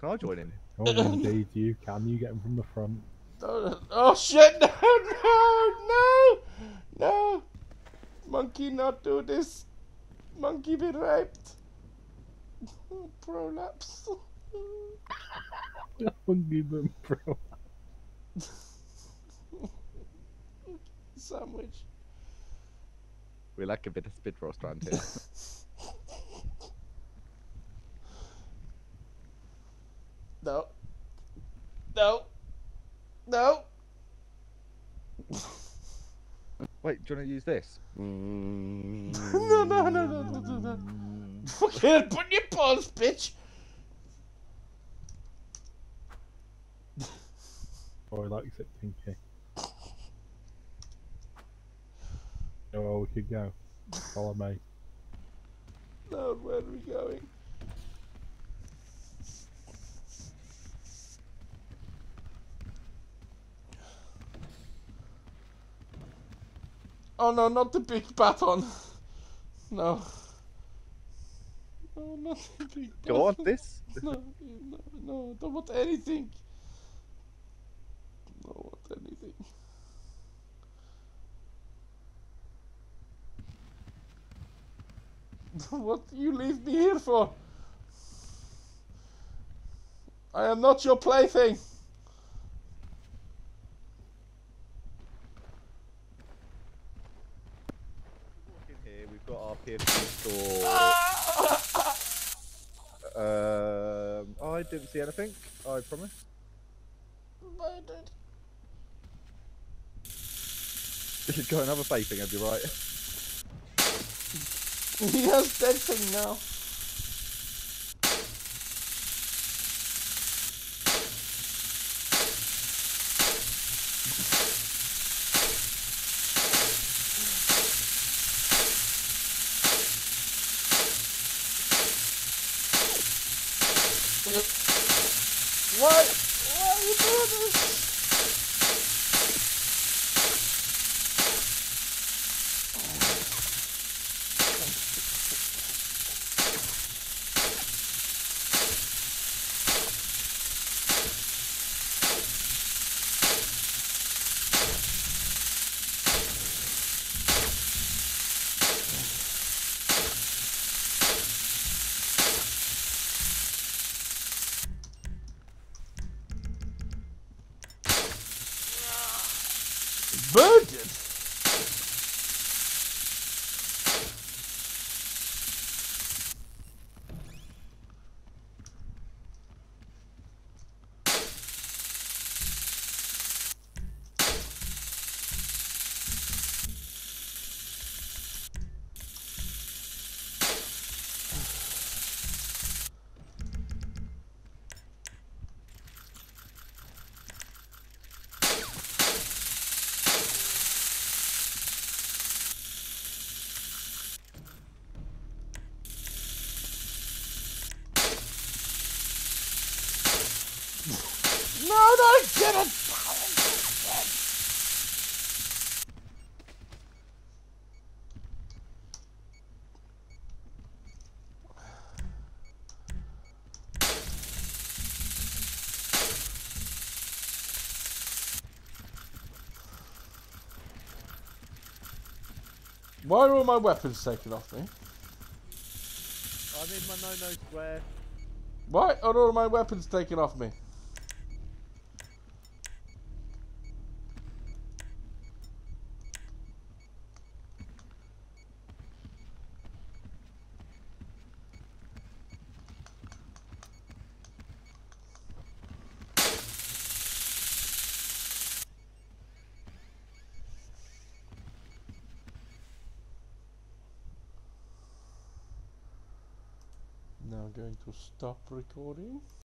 Can I join in? Oh, indeed, you can. You get him from the front. Oh shit! No! No! No! Monkey, not do this. Monkey been raped. Prolapse. Hungry them, bro. Sandwich. We like a bit of spit roast around here. No. No. No. Wait, do you want to use this? No, no, no, no, no, no, no. Fucking put in your paws, bitch. Oh, he likes it, Pinky. Oh, we could go. Follow me. No, where are we going? Oh no, not the big baton. No. No, not the big baton. Go on, this. No, no, no, don't want anything. Don't want anything. What do you leave me here for? I am not your plaything. In here, we've got our PS2 store. I didn't see anything. I promise. I don't. Go and have a vaping, I'll be right. He has that thing now. Why are you doing this? Burden? No, don't get it! Why are all my weapons taken off me? I need my no-no square. Why are all my weapons taken off me? Now I'm going to stop recording.